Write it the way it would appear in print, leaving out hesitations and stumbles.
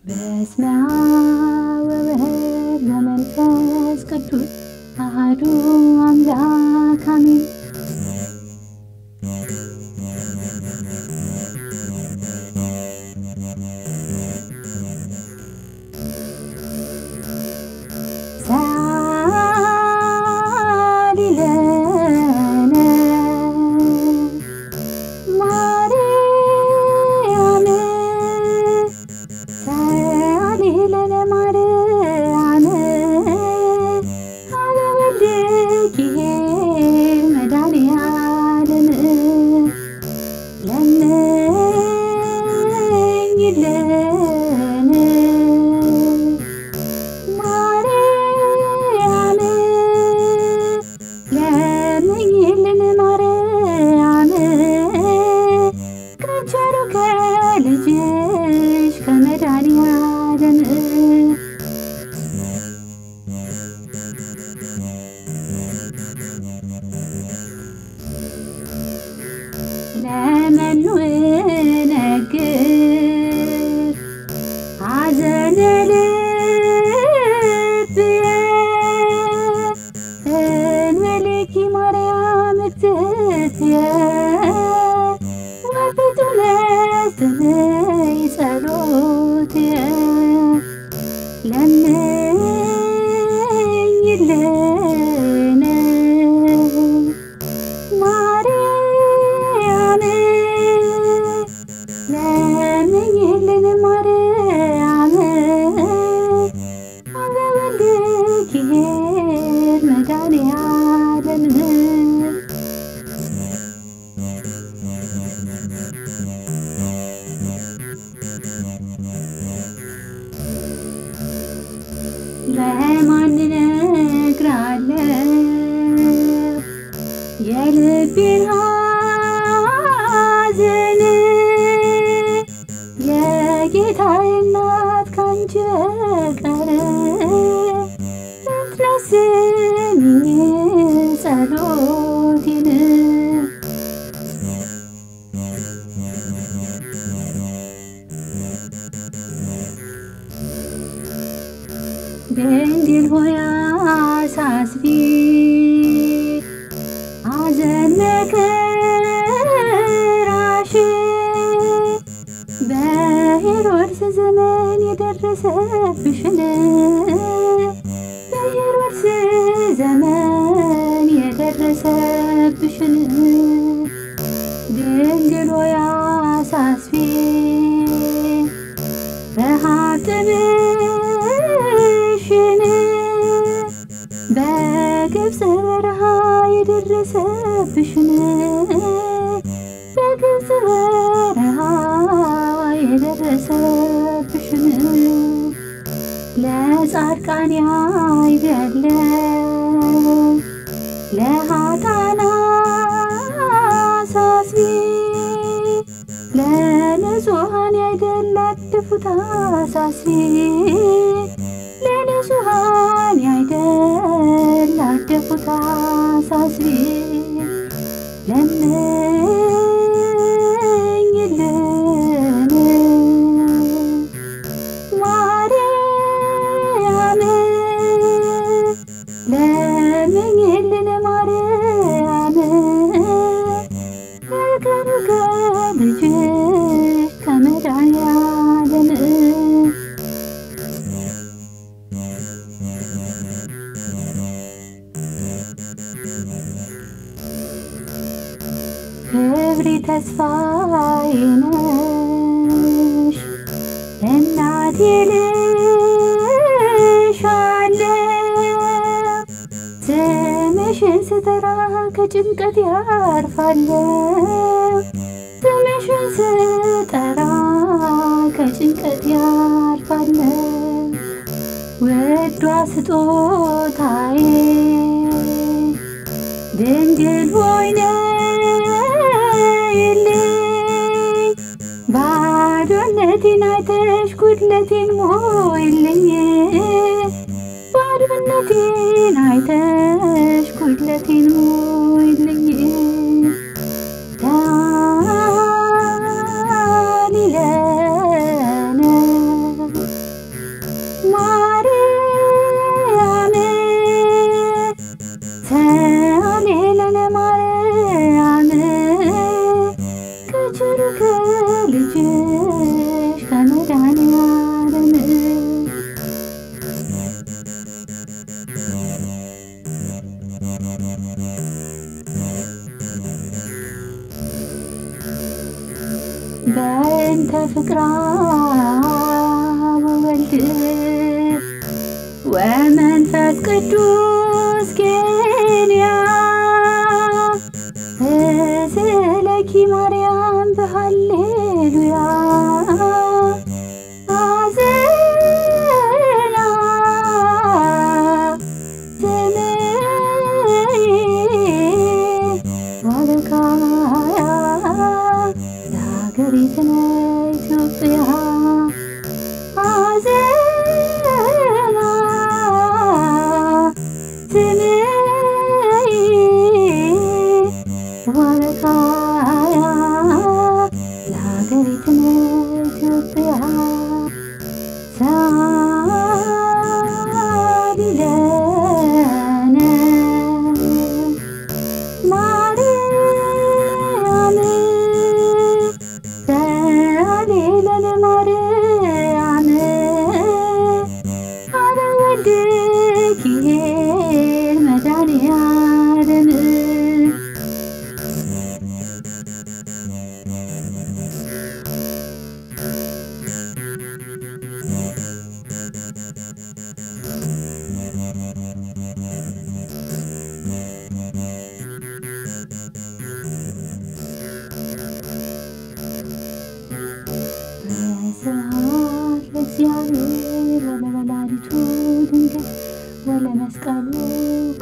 በስመ አብ ወወልድ ወመንፈስ ቅዱስ አሐዱ አምላክ አሜን። ለመኑ ነገር ሐዘነ ልብየ እንበልኪ ማርያም እግዝእትየ ወፍጡነ ስምይ ጸሎትየ ለምኝልን ማርያም አበወልድኪ መድኃኔዓለም ለማን እነግራለሁ የልቤን ሐዘን የጌታዬ እናት ካንቺ በቀር አትነስሚኝ ጸሎቴን ድንግል ሆይ አሳስቢ ሐዘን መከራሽ በሄሮድስ ዘመን የደረሰብሽን በሄሮድስ ዘመን የደረሰብሽን ድንግል ሆይ አሳስቢ ረሃብ ጥምሽን በግብፅ በረሃ የደረሰብሽን በግብፅ በረሃ የደረሰብሽን ለጻድቃን ያይደለ ለኃጥአን አሳስቢ ለንጹሐን ያይደለ አትፍታ አሳስቢ ለንጹሐን ያይደለ አትፍታ አሳስቢ ለምኝልን ማርያም ለምኝልን ማርያም ከልጅሽ ከመድኃኔዓለም ክብሬ ተስፋዬ ነሽ እናቴ ልሻለሁ ስምሽን ስጠራ ከጭንቀት ያርፋለሁ ስምሽን ስጠራ ከጭንቀት ያርፋለሁ ውዷ ስጦታዬ ድንግል ሆይ ነይልኝ ባዶነቴን አይተሽ ጉድለቴን ሞይልኝ ባዶነቴን አይተሽ ጉድለቴን ሞይልኝ ዳኒለነ መድኃኒዓለም በእንተ ፍቅራ ወወልድ ወመንፈስ ቅዱስ ኬንያ ስለኪ ማርያም በሃሌሉያ አዘና ስምይ ወለካያ ለሀገሪትነ ኢትዮጵያ አዘና ስምይ ወለካያ ለሀገሪትነ ኢትዮጵያ ሳሊለነ ማርያም ሳሊለነ ማርያም አረ ወድኪ መድኃኒዓለም ስብሐት ለእግዚአብሔር ወለወላዲቱ ድንግል ወለመስቀሉ